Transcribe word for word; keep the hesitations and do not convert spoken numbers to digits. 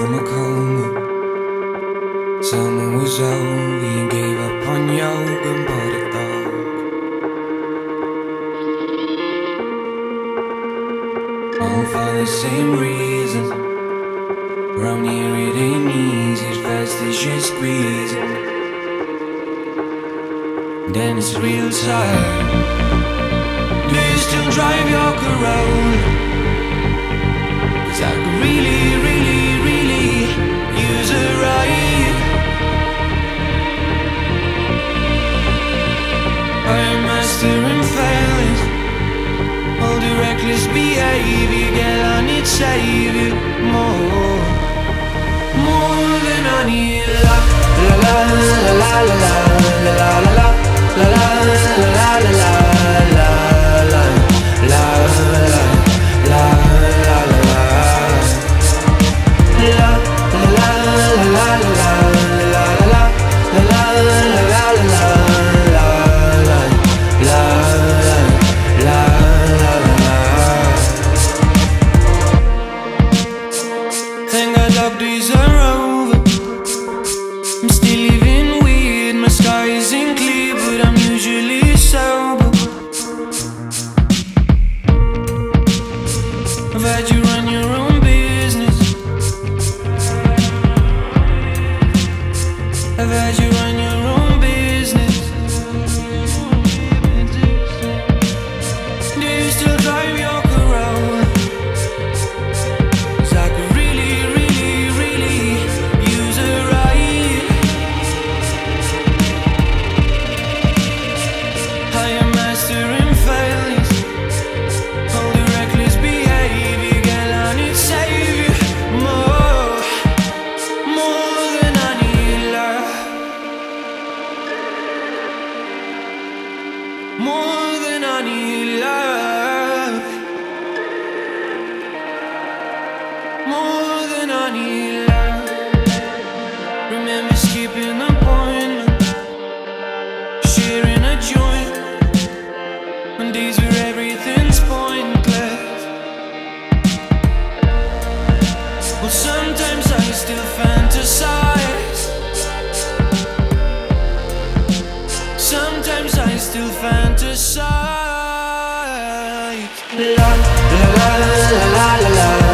from a coma. Summer was over, you gave up on yoga and bought a dog. All for the same reason. From here it ain't easy, as fast as you squeeze it. Then it's real time. Do you still drive your corolla? 'Cause I could really, really, really use a ride. I am master in failing. All the reckless behavior, girl, I need savior more. More than I need. La la la la la la la la la la la la la la la la la la La la la la la la la.